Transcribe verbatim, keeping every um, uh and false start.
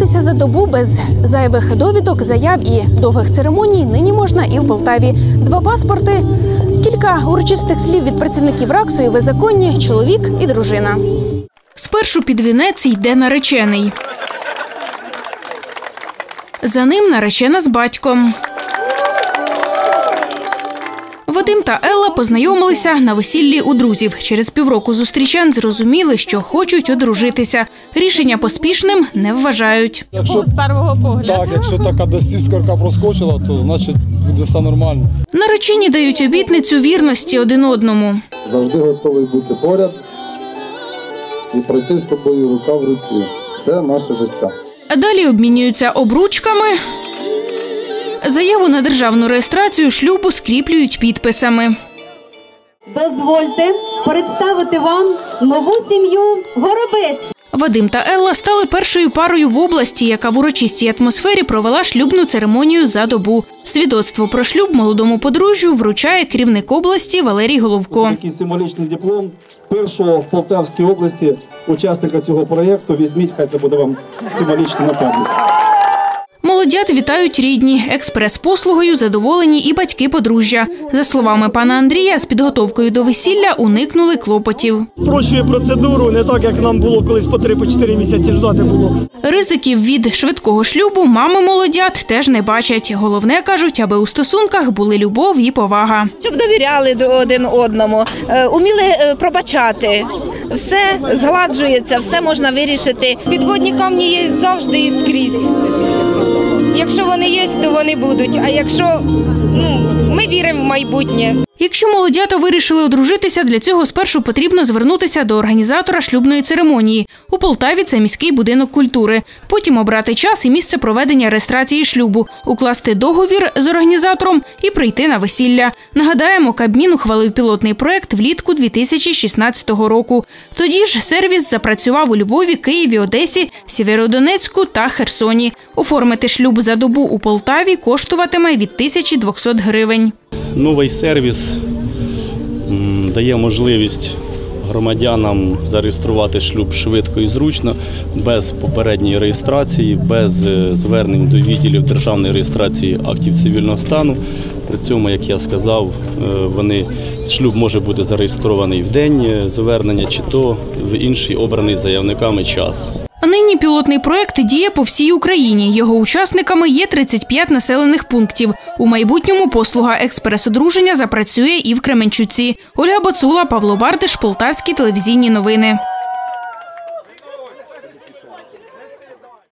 одружитися за добу без зайвих довідок, заяв і довгих церемоній нині можна і в Полтаві. Два паспорти, кілька урочистих слів від працівників РАКСу і ви законні, чоловік і дружина. Спершу під вінець йде наречений. За ним наречена з батьком. Вадим та Елла познайомилися на весіллі у друзів. Через півроку зустрічань зрозуміли, що хочуть одружитися. Рішення поспішним не вважають. Якщо, з першого погляду. Так, якщо така десь іскорка проскочила, то значить буде все нормально. Наречені дають обітницю вірності один одному. Завжди готовий бути поряд і пройти з тобою рука в руці. Все наше життя. А далі обмінюються обручками. Заяву на державну реєстрацію шлюбу скріплюють підписами. Дозвольте представити вам нову сім'ю Горобець. Вадим та Елла стали першою парою в області, яка в урочистій атмосфері провела шлюбну церемонію за добу. Свідоцтво про шлюб молодому подружжю вручає керівник області Валерій Головко. Такий символічний диплом першого в Полтавській області учасника цього проєкту. Візьміть, хай це буде вам символічний нападник. Молодят вітають рідні. Експрес-послугою задоволені і батьки подружжя. За словами пана Андрія, з підготовкою до весілля уникнули клопотів. Спрощує процедуру, не так, як нам було колись по три-чотири місяці ждати було. Ризиків від швидкого шлюбу мами молодят теж не бачать. Головне, кажуть, аби у стосунках були любов і повага. Щоб довіряли один одному, уміли пробачати. Все згладжується, все можна вирішити. Підводні камні є завжди і скрізь. Якщо вони є, то вони будуть, а якщо, ну, ми віримо в майбутнє. Якщо молодята вирішили одружитися, для цього спершу потрібно звернутися до організатора шлюбної церемонії. У Полтаві це міський будинок культури. Потім обрати час і місце проведення реєстрації шлюбу, укласти договір з організатором і прийти на весілля. Нагадаємо, Кабмін ухвалив пілотний проєкт влітку дві тисячі шістнадцятого року. Тоді ж сервіс запрацював у Львові, Києві, Одесі, Сєвєродонецьку та Херсоні. Оформити шлюб за добу у Полтаві коштуватиме від тисячі двохсот гривень. Новий сервіс дає можливість громадянам зареєструвати шлюб швидко і зручно, без попередньої реєстрації, без звернень до відділів державної реєстрації актів цивільного стану. При цьому, як я сказав, вони, шлюб може бути зареєстрований в день звернення чи то в інший обраний заявниками час. А нині пілотний проєкт діє по всій Україні. Його учасниками є тридцять п'ять населених пунктів. У майбутньому послуга експрес-одруження запрацює і в Кременчуці. Ольга Боцула, Павло Бардиш, Полтавські телевізійні новини.